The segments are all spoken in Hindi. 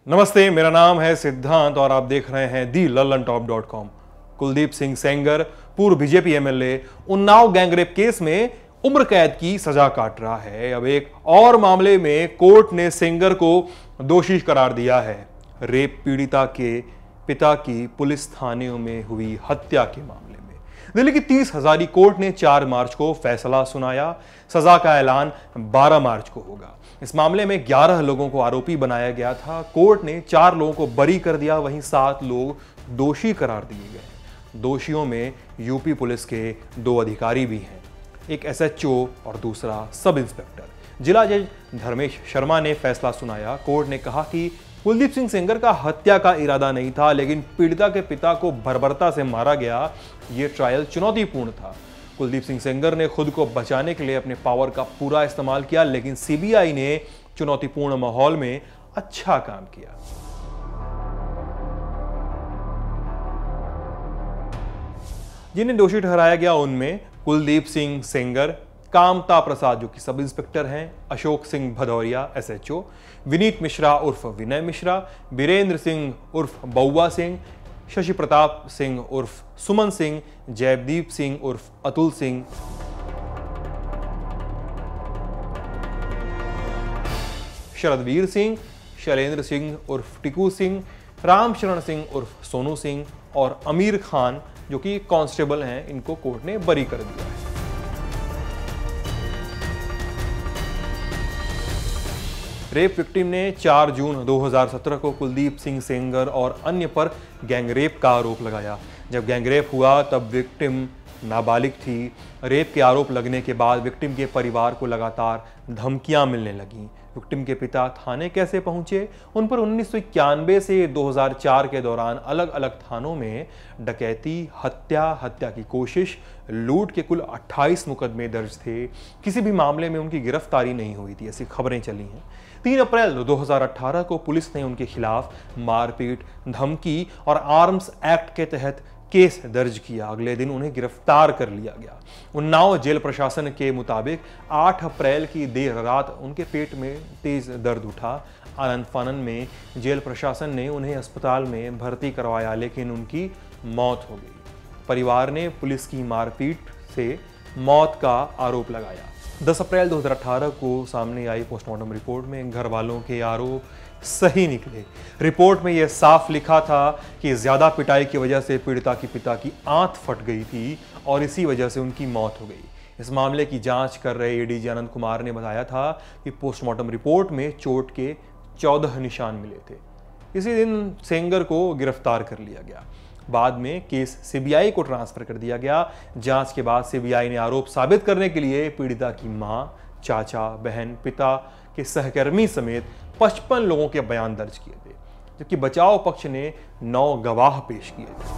नमस्ते, मेरा नाम है सिद्धांत और आप देख रहे हैं दी lallantop.com। कुलदीप सिंह सेंगर, पूर्व BJP MLA, Unnao gangrape case में उम्र कैद की सजा काट रहा है। अब एक और मामले में कोर्ट ने सेंगर को दोषी करार दिया है। रेप पीड़िता के पिता की पुलिस थाने में हुई हत्या के मामले में दिल्ली की 30 हजारी कोर्ट ने 4 मार्च को फैसला सुनाया। सजा का ऐलान 12 मार्च को होगा। इस मामले में 11 लोगों को आरोपी बनाया गया था। कोर्ट ने 4 लोगों को बरी कर दिया, वहीं 7 लोग दोषी करार दिए गए। दोषियों में यूपी पुलिस के 2 अधिकारी भी हैं, एक एसएचओ और दूसरा सब इंस्पेक्टर। जिला जज धर्मेश शर्मा ने फैसला सुनाया। कोर्ट ने कहा कि कुलदीप सिंह सेंगर का हत्या का इरादा नहीं था, लेकिन पीड़िता के पिता को बर्बरता से मारा गया। यह ट्रायल चुनौतीपूर्ण था। कुलदीप सिंह सेंगर ने खुद को बचाने के लिए अपने पावर का पूरा इस्तेमाल किया, लेकिन सीबीआई ने चुनौतीपूर्ण माहौल में अच्छा काम किया। जिन्हें दोषी ठहराया गया उनमें कुलदीप सिंह सेंगर, कामता प्रसाद जो कि सब इंस्पेक्टर हैं, अशोक सिंह भदौरिया एसएचओ, विनीत मिश्रा उर्फ विनय मिश्रा, बीरेंद्र सिंह उर्फ बउआ सिंह, शशि प्रताप सिंह उर्फ सुमन सिंह, जयदीप सिंह उर्फ अतुल सिंह, शरदवीर सिंह, शैलेंद्र सिंह उर्फ टिकू सिंह, रामशरण सिंह उर्फ सोनू सिंह और अमीर खान जो कि कांस्टेबल हैं। इनको कोर्ट ने बरी कर दिया है। रेप विक्टिम ने 4 जून 2017 को कुलदीप सिंह सेंगर और अन्य पर गैंगरेप का आरोप लगाया। जब गैंगरेप हुआ तब विक्टिम नाबालिग थी। रेप के आरोप लगने के बाद विक्टिम के परिवार को लगातार धमकियां मिलने लगीं। विक्टिम के पिता थाने कैसे पहुंचे? उन पर 1991 से 2004 के दौरान अलग अलग थानों में डकैती, हत्या की कोशिश, लूट के कुल 28 मुकदमे दर्ज थे। किसी भी मामले में उनकी गिरफ्तारी नहीं हुई थी, ऐसी खबरें चली हैं। 3 अप्रैल 2018 को पुलिस ने उनके खिलाफ मारपीट, धमकी और आर्म्स एक्ट के तहत केस दर्ज किया। अगले दिन उन्हें गिरफ्तार कर लिया गया। उन्नाव जेल प्रशासन के मुताबिक 8 अप्रैल की देर रात उनके पेट में तेज दर्द उठा। आनन फानन में जेल प्रशासन ने उन्हें अस्पताल में भर्ती करवाया, लेकिन उनकी मौत हो गई। परिवार ने पुलिस की मारपीट से मौत का आरोप लगाया। 10 अप्रैल 2018 को सामने आई पोस्टमार्टम रिपोर्ट में घर वालों के आरोप सही निकले। रिपोर्ट में यह साफ लिखा था कि ज्यादा पिटाई की वजह से पीड़िता की पिता की आंत फट गई थी और इसी वजह से उनकी मौत हो गई। इस मामले की जांच कर रहे एडीजी आनंद कुमार ने बताया था कि पोस्टमार्टम रिपोर्ट में चोट के 14 निशान मिले थे। इसी दिन सेंगर को गिरफ्तार कर लिया गया। बाद में केस सीबीआई को ट्रांसफर कर दिया गया। जांच के बाद सीबीआई ने आरोप साबित करने के लिए पीड़िता की मां, चाचा, बहन, पिता के सहकर्मी समेत 55 लोगों के बयान दर्ज किए थे, जबकि बचाव पक्ष ने 9 गवाह पेश किए थे।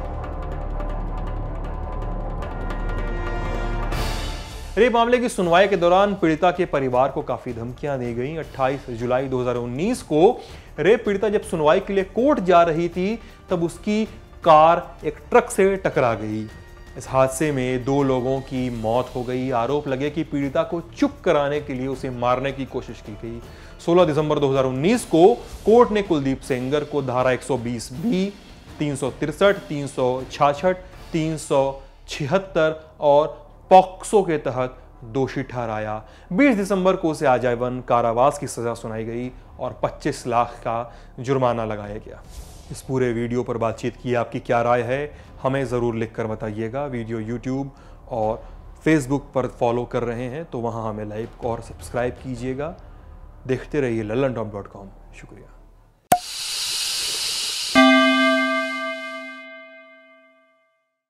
रेप मामले की सुनवाई के दौरान पीड़िता के परिवार को काफी धमकियां दी गई। 28 जुलाई 2019 को रेप पीड़िता जब सुनवाई के लिए कोर्ट जा रही थी तब उसकी कार एक ट्रक से टकरा गई। इस हादसे में 2 लोगों की मौत हो गई। आरोप लगे कि पीड़िता को चुप कराने के लिए उसे मारने की कोशिश की गई। 16 दिसंबर 2019 को कोर्ट ने कुलदीप सेंगर को धारा 120B, 363, 366, 376 और पॉक्सो के तहत दोषी ठहराया। 20 दिसंबर को उसे आजीवन कारावास की सजा सुनाई गई और 25 लाख का जुर्माना लगाया गया। इस पूरे वीडियो पर बातचीत की आपकी क्या राय है, हमें ज़रूर लिखकर बताइएगा। वीडियो यूट्यूब और फेसबुक पर फॉलो कर रहे हैं तो वहाँ हमें लाइक और सब्सक्राइब कीजिएगा। देखते रहिए lallantop.com। शुक्रिया।